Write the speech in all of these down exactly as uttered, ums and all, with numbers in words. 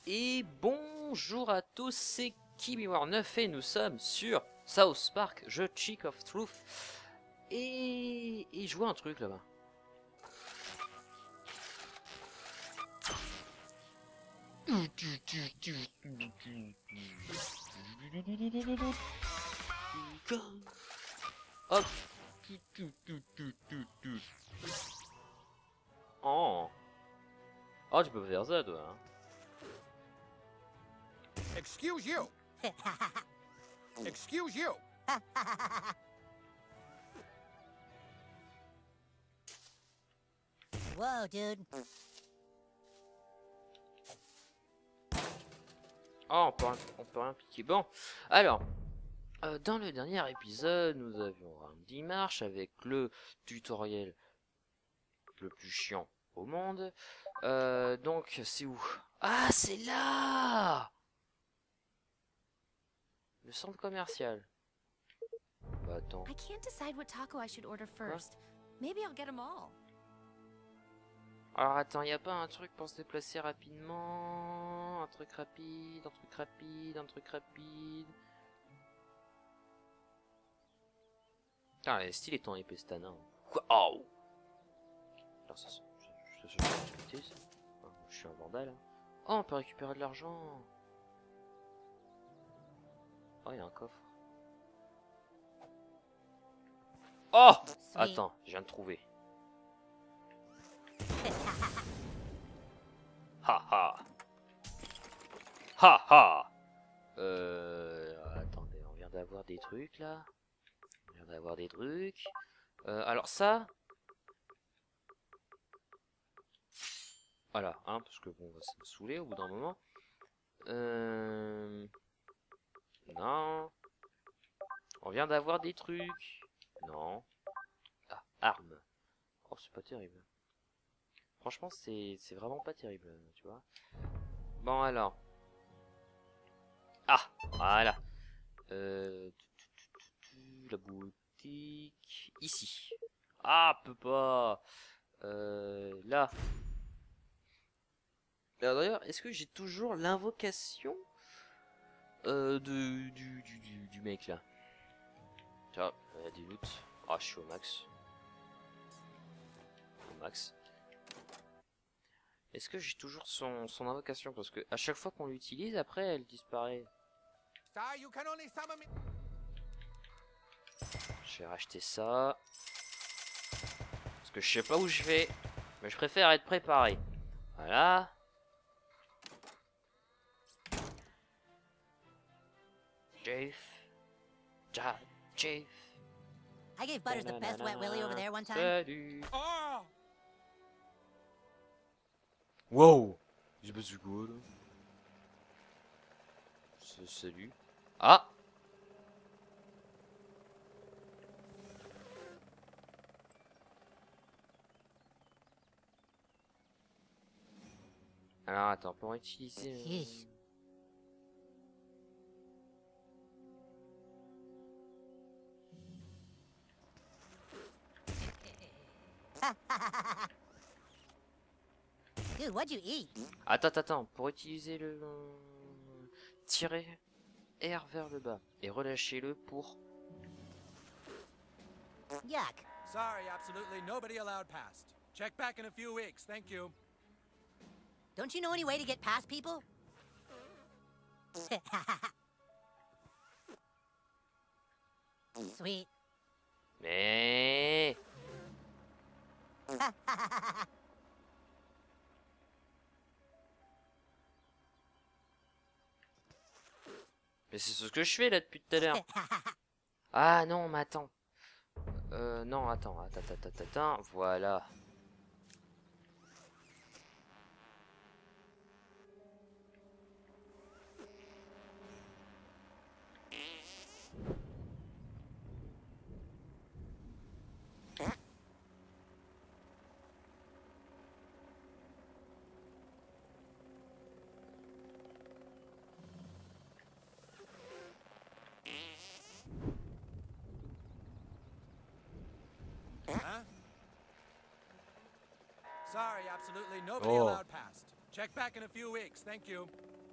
Et bonjour à tous, c'est KiwiWar neuf et nous sommes sur South Park, The Stick of Truth. Et, et je vois un truc là-bas. Hop. Oh. Oh, tu peux faire ça, toi. Hein. Excuse you. Excuse you. Whoa, dude. Oh, on peut, on peut rien piquer. Bon, alors, euh, dans le dernier épisode, nous avions Randy Marsh avec le tutoriel le plus chiant au monde. Euh, donc, c'est où? Ah, c'est là! Le centre commercial. Bah, attends. I can't decide what taco I should order first. Maybe I'll get them all. Alors, attends, y a pas un truc pour se déplacer rapidement? Un truc rapide, un truc rapide, un truc rapide. Putain, elle est stylée ton épée cette Anna. Quoi? Oh! Alors, ça, ça, ça, ça, ça, ça, ça. Ah, je suis un vandale. Oh, on peut récupérer de l'argent. Oh, il y a un coffre. Oh! Attends, je viens de trouver. Ha ha. Ha ha. Euh... Attendez, on vient d'avoir des trucs là. On vient d'avoir des trucs. Euh, alors ça... Voilà, hein, parce que bon, ça me saouler au bout d'un moment. Euh... Non. On vient d'avoir des trucs. Non. Ah, arme. Oh, c'est pas terrible. Franchement, c'est vraiment pas terrible, tu vois. Bon, alors. Ah, voilà. Euh, la boutique. Ici. Ah, peut pas. Euh, là. D'ailleurs, est-ce que j'ai toujours l'invocation euh, de, du, du, du, du mec là? Tiens, il y a des loots. Ah, je suis au max. Au max. Est-ce que j'ai toujours son, son invocation? Parce que à chaque fois qu'on l'utilise, après elle disparaît. Je vais racheter ça. Parce que je sais pas où je vais. Mais je préfère être préparé. Voilà. Jeff. Ja, Jeff. I gave Butters the best wet willy over there one time. Salut. Oh! Wow. J'ai pas du quoi là. Salut. Ah. Alors attends, pour utiliser... Yeesh. Dude, what'd you eat? Attends, attends, pour utiliser le... Tirer R vers le bas et relâchez-le pour... Yuck. Sorry, absolutely nobody allowed past. Check back in a few weeks, thank you. Don't you know any way to get past people? Sweet. Mais... Mais c'est ce que je fais là depuis tout à l'heure. Ah non, mais attends. Euh, non, attends, attends, attends, attends, attends, voilà. Huh? Sorry, absolutely nobody Oh. allowed past. Check back in a few weeks, thank you.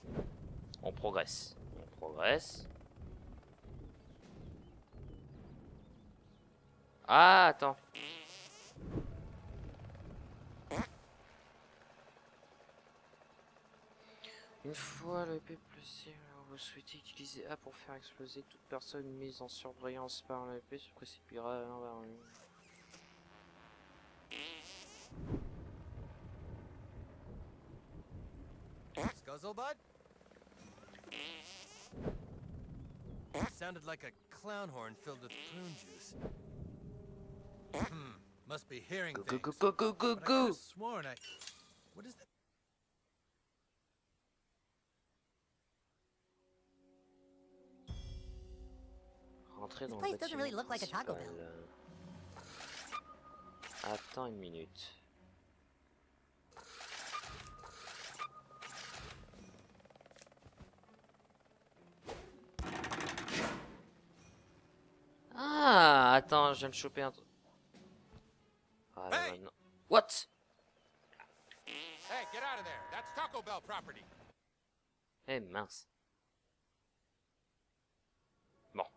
On progresse. On progresse. Ah, attends. Une fois le P plus, vous souhaitez utiliser A pour faire exploser toute personne mise en surveillance par la P se précipitera vers lui. Scuzzlebud? Sounded like a clown horn filled with prune juice. Hmm, must be hearing Go, things. go, go, go, go, But I go! could've sworn I... What is that? Rentrer dans This le place doesn't really bâtiment look like a Taco principal. Attends une minute. Ah, attends, je viens de choper un truc. Ah, là, Hey! maintenant. What? Hey, get out of there! That's Taco Bell property! Eh mince. Bon.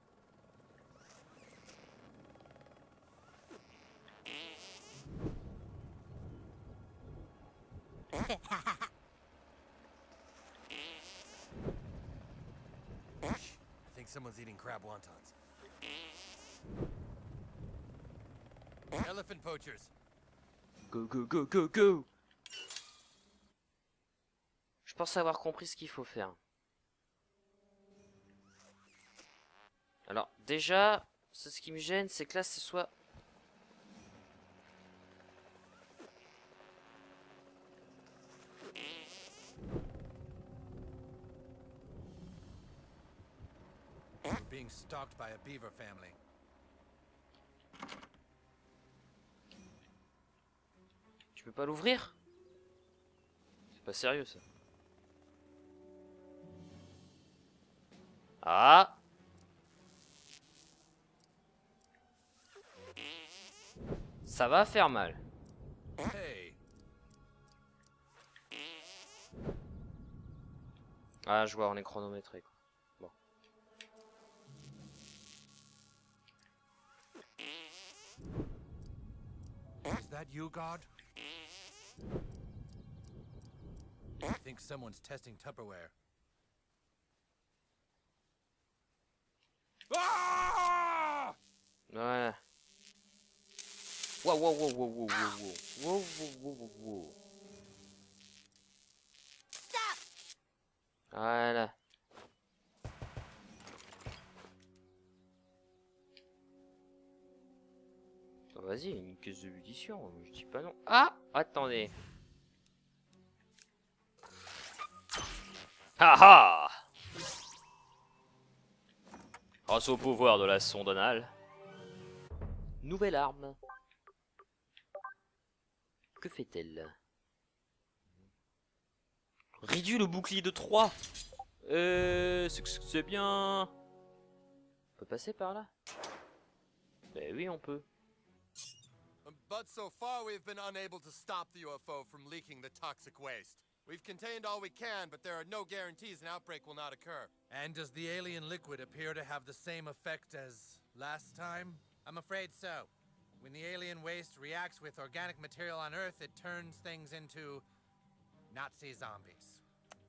I think someone's eating crab wontons. Elephant poachers. Go, go, go, go, go! Je pense avoir compris ce qu'il faut faire. Alors, déjà, c'est ce qui me gêne, c'est que là, ce soit... We're being stalked by a beaver family. Tu peux pas l'ouvrir? C'est pas sérieux, ça. Ah! Ça va faire mal. Hey, Ah, je vois, on est chronométré, quoi. Bon. is that you, God? I think someone's testing Tupperware. Ah! Ouais. Wow, wow, wow, wow, wow, wow, wow, wow, wow, wow, wow. Stop! Voilà. Oh, vas-y, une caisse de munitions, je dis pas non. Ah, attendez. Haha. Grâce au pouvoir de la sonde anale. Nouvelle arme. Que fait-elle? Réduit le bouclier de trois. Euh, c'est bien. On peut passer par là? Ben oui, on peut. But so far we've been unable to stop the U F O from leaking the toxic waste. We've contained all we can, but there are no guarantees an outbreak will not occur. And does the alien liquid appear to have the same effect as last time? I'm afraid so. When the alien waste reacts with organic material on Earth, it turns things into Nazi zombies.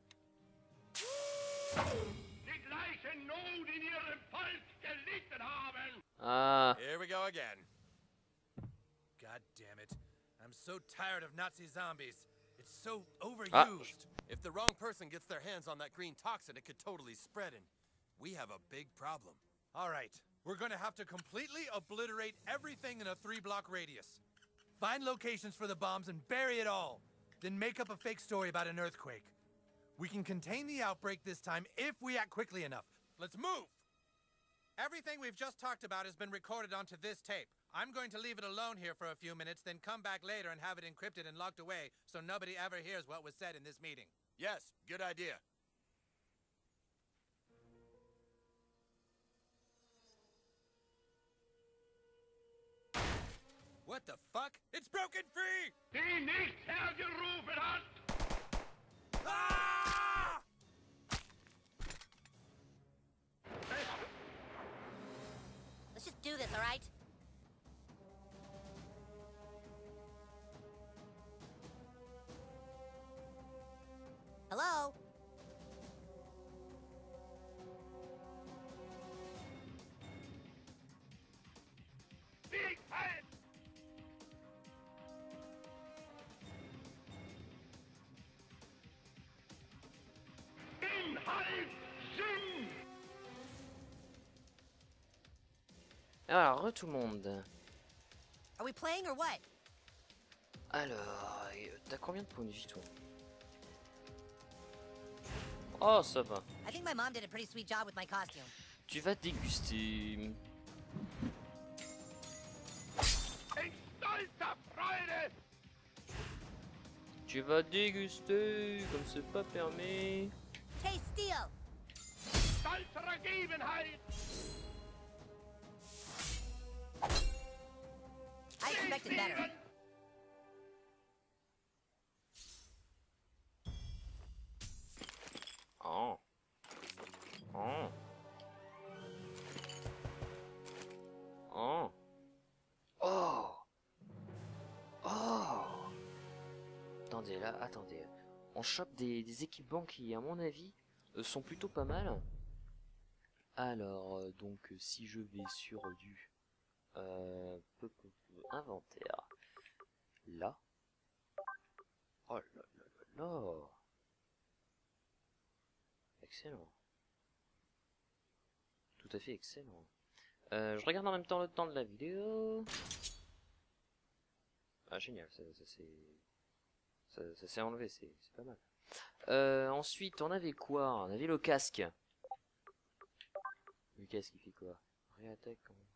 Ah. Here we go again. God damn it. I'm so tired of Nazi zombies. It's so overused. Ah. If the wrong person gets their hands on that green toxin, it could totally spread, and we have a big problem. All right, we're gonna have to completely obliterate everything in a three-block radius. Find locations for the bombs and bury it all. Then make up a fake story about an earthquake. We can contain the outbreak this time if we act quickly enough. Let's move! Everything we've just talked about has been recorded onto this tape. I'm going to leave it alone here for a few minutes, then come back later and have it encrypted and locked away so nobody ever hears what was said in this meeting. Yes, good idea. What the fuck? It's broken free! Ah! do this, all right? Hello? Alors, re tout le monde. Are we playing or what? Alors, euh, t'as combien de points de vie, toi? Oh, ça va. I think my mom did a pretty sweet job with my costume. Tu vas déguster. Tu vas déguster, comme c'est pas permis. Taste steel! I expected better. Oh. Oh. Oh. Oh. Oh. Attendez, là, attendez. On chope des, des équipements qui, à mon avis, euh, sont plutôt pas mal. Alors, euh, donc, si je vais sur du euh, peu, peu, peu, inventaire, là. Oh là là là là. Excellent. Tout à fait excellent. Euh, je regarde en même temps le temps de la vidéo. Ah génial, ça, ça c'est... Ça, ça s'est enlevé, c'est pas mal. Euh, ensuite, on avait quoi? On avait le casque. Le casque, il fait quoi? Réattaque.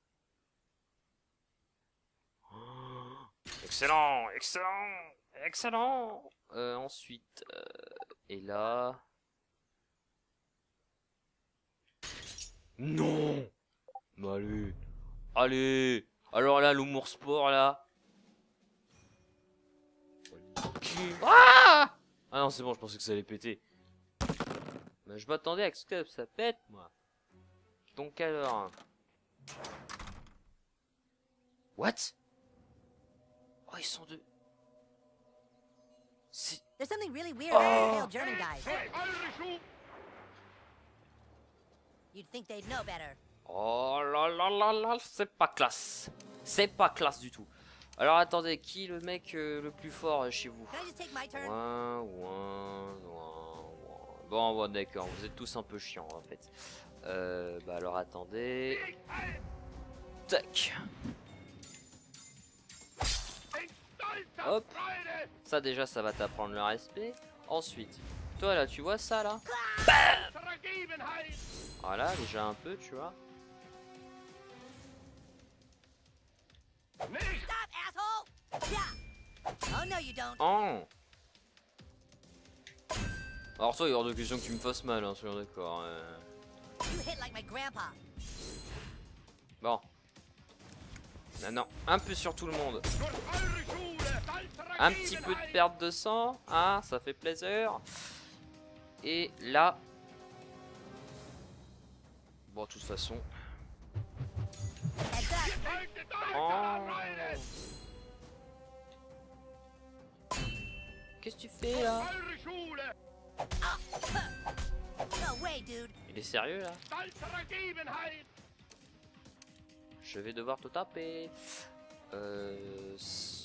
Oh, excellent, excellent, excellent. Euh, ensuite, euh, et là... Non. Mais allez. Allez. Alors là, l'humour sport, là. Ah, ah non, c'est bon, je pensais que ça allait péter. Mais je m'attendais à ce que ça pète, moi. Donc alors... What? Oh, ils sont deux. C'est... There's something really weird about Oh. the German guys. You'd think they'd know better. Oh là là là là, c'est pas classe. C'est pas classe du tout. Alors attendez, qui est le mec euh, le plus fort euh, chez vous? Can I just take my turn? Ouin, ouin, ouin, ouin. Bon, bon d'accord, vous êtes tous un peu chiants en fait. Euh, bah alors attendez. Tac. Hop. Ça déjà, ça va t'apprendre le respect. Ensuite, toi là, tu vois ça là? Bam. Voilà, déjà un peu, tu vois. Stop, asshole! Yeah! Oh no, you don't. Oh. Alors toi, il est hors de question que tu me fasses mal, hein, soyons d'accord. Euh... You hit like my grandpa. Bon. Non, non, un peu sur tout le monde. Un petit peu de perte de sang, hein, ça fait plaisir. Et là... Bon, de toute façon... Heads up! Oh. Qu'est-ce que tu fais là? No way, dude. Il est sérieux là? Je vais devoir te taper. Euh...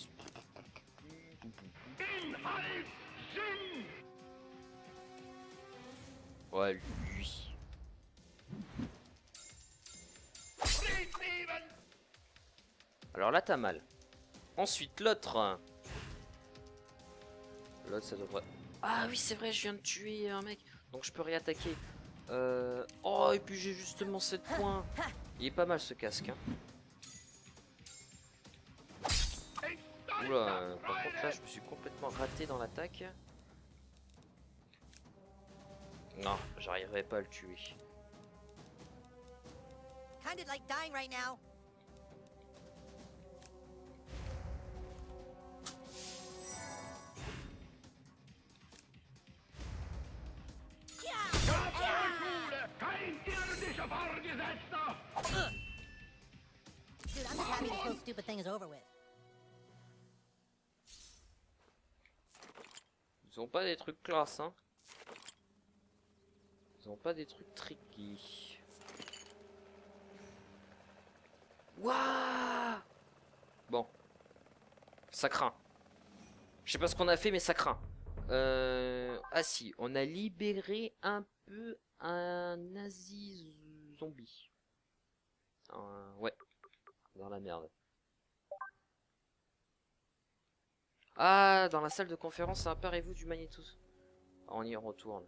Ouais, lui. Alors là, t'as mal. Ensuite, l'autre. L'autre, ça devrait... Ah oui, c'est vrai, je viens de tuer un mec. Donc je peux réattaquer. Euh... Oh, et puis j'ai justement sept points. Il est pas mal ce casque. Hein. Oula, euh, par contre là, je me suis complètement raté dans l'attaque. Non, j'arriverai pas à le tuer. Kinda like dying right now. over with. Ils ont pas des trucs classe, hein. Ils ont pas des trucs tricky. Waouh! Bon. Ça craint. Je sais pas ce qu'on a fait, mais ça craint. Euh... Ah si, on a libéré un peu un nazi zombie. Euh, ouais. Dans la merde. Ah, dans la salle de conférence, apparez-vous du magnéto. Ah, on y retourne.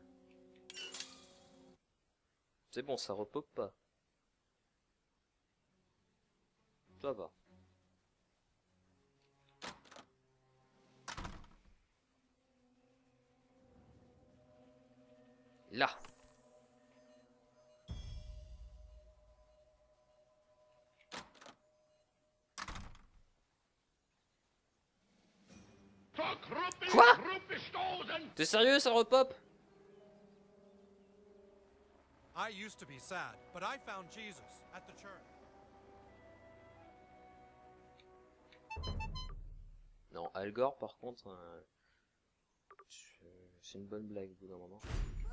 C'est bon, ça repop pas. Ça va. Là. Quoi? T'es sérieux, ça repop? I used to be sad, but I found Jesus at the church. Non, Al Gore, par contre, euh, c'est une bonne blague au bout d'un moment.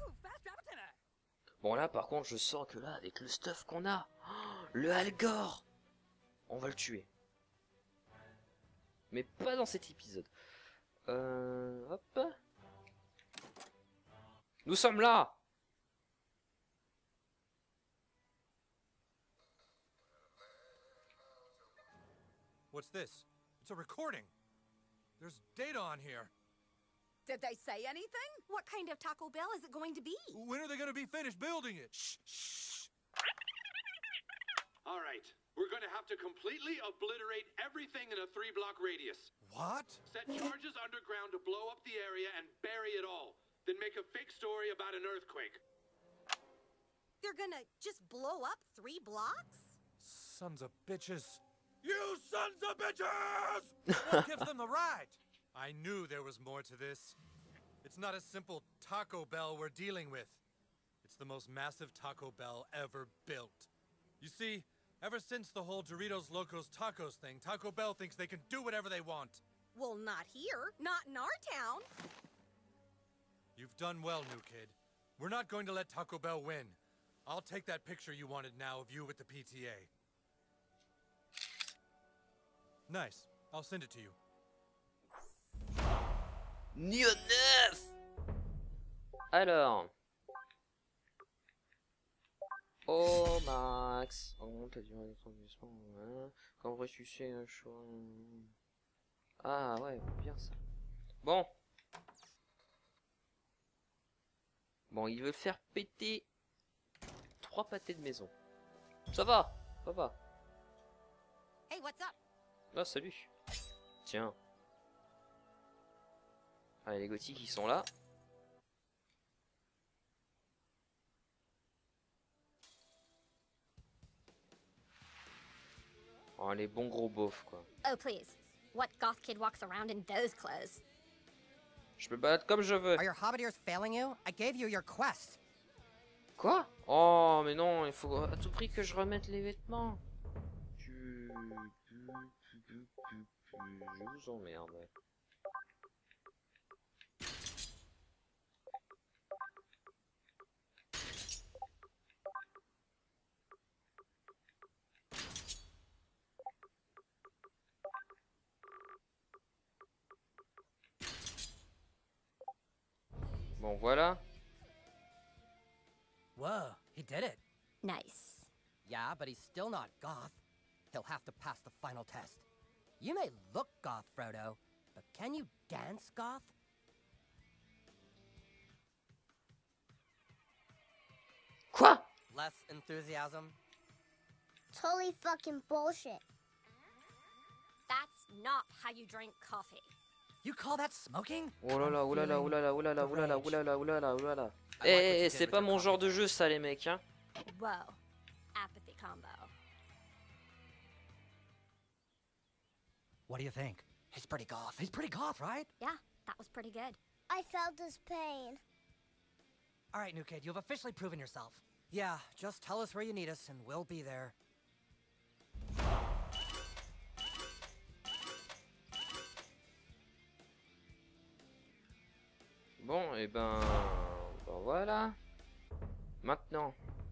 Bon là, par contre, je sens que là, avec le stuff qu'on a, oh, le Al Gore, on va le tuer. Mais pas dans cet épisode. Euh, hop. Nous sommes là. What's this? It's a recording. There's data on here. Did they say anything? What kind of Taco Bell is it going to be? When are they going to be finished building it? Shh, shh. All right, we're going to have to completely obliterate everything in a three-block radius. What? Set charges underground to blow up the area and bury it all. Then make a fake story about an earthquake. They're gonna just blow up three blocks? Sons of bitches. You sons of bitches! What gives them the right? I knew there was more to this. It's not a simple Taco Bell we're dealing with. It's the most massive Taco Bell ever built. You see, ever since the whole Doritos Locos Tacos thing, Taco Bell thinks they can do whatever they want. Well, not here. Not in our town. You've done well, new kid. We're not going to let Taco Bell win. I'll take that picture you wanted now of you with the P T A. Nice. I'll send it to you. neuf. Alors. Oh Max. Augmente la durée de transmission. Hein. Quand vous ressuscitez un choix. Ah ouais, bien ça. Bon. Bon, il veut faire péter trois pâtés de maison. Ça va, ça va. Hey, what's up? Ah, salut. Tiens. Allez, les gothiques, ils sont là. Oh, les bons gros beaufs, quoi. Oh, please. What goth kid walks around in those clothes? Je peux battre comme je veux. Are your hobbit ears failing you? I gave you your quest. Quoi? Oh, mais non, il faut à tout prix que je remette les vêtements. Je vous emmerde. Bon, voilà. Whoa, he did it. Nice. Yeah, but he's still not goth. He'll have to pass the final test. You may look goth, Frodo, but can you dance goth? Quoi? Less enthusiasm? Totally fucking bullshit. That's not how you drink coffee. You call that smoking? Oh là là, oh là là, oh là là, oh là là, oh là là, oh là là, oh là là, oh là là. Eh, eh, c'est pas mon genre de jeu ça les mecs, hein. Whoa. Apathy combo. What do you think? He's pretty goth. He's pretty goth, right? Yeah, that was pretty good. I felt his pain. All right, new kid, you've officially proven yourself. Yeah, just tell us where you need us and we'll be there. Bon, et ben, ben voilà. Maintenant.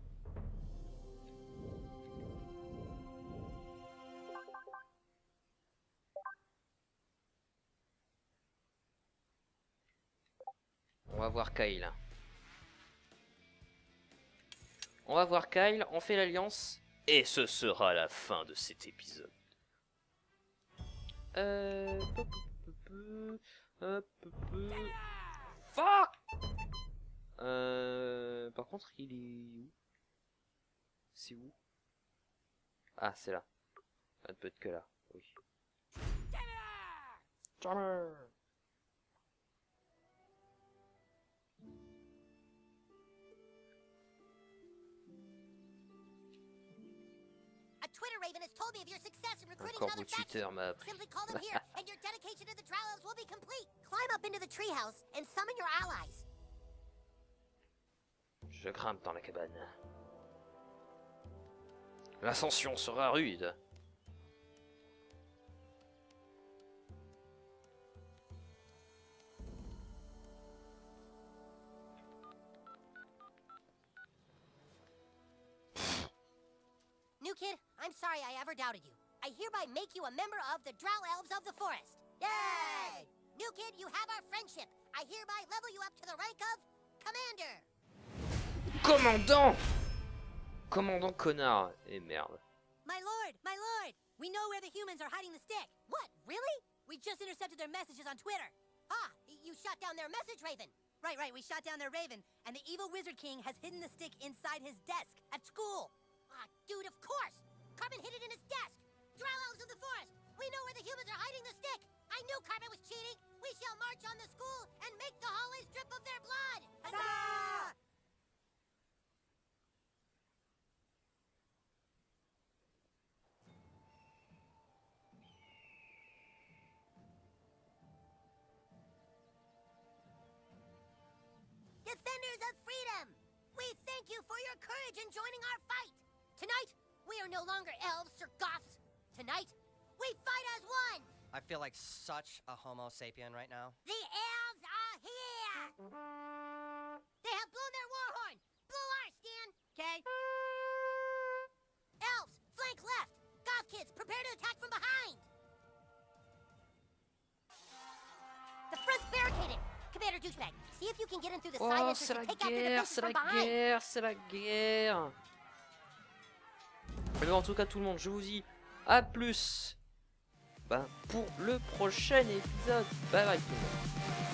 On va voir Kyle. On va voir Kyle, on fait l'alliance. Et ce sera la fin de cet épisode. Euh... Fuck. Euh... Par contre, il est où? C'est où? Ah, c'est là. Ça ne peut être que là. Oui. Jammer. A Twitter Raven has told me of your success in recruiting Encore another beau Twitter faction. m'a appris. Simply call them here, and your dedication to the Drow Elves will be complete. Climb up into the treehouse and summon your allies. Je grimpe dans la cabane. L'ascension sera rude. New kid, I'm sorry I ever doubted you. I hereby make you a member of the Drow Elves of the Forest. Yay! New kid, you have our friendship. I hereby level you up to the rank of Commander. Commandant! Commandant connard. Et merde. My lord, my lord, we know where the humans are hiding the stick. What, really? We just intercepted their messages on Twitter. Ah, you shot down their message, Raven. Right, right, we shot down their Raven, and the evil Wizard King has hidden the stick inside his desk at school. Ah, dude, of course. Carbon hid it in his desk. Drow Elves of the Forest, we know where the humans are hiding the stick. I knew Carbon was cheating. We shall march on the school and make the hallways drip of their blood. Huzzah! Defenders of freedom, we thank you for your courage in joining our fight. Tonight, we are no longer elves or goths. Tonight, we fight as one. I feel like such a homo sapien right now. The elves are here. They have blown their war horn. Blow ours, Stan. Okay. Elves, flank left. Goth kids, prepare to attack from behind. The front's barricaded. Commander Douchebag, see if you can get in through the side Oh, entrance c'est la and take out the guerre, defenses c'est la from behind. guerre, c'est la guerre. Mais en tout cas, tout le monde, je vous dis à plus. Ben, pour le prochain épisode. Bye bye tout le monde.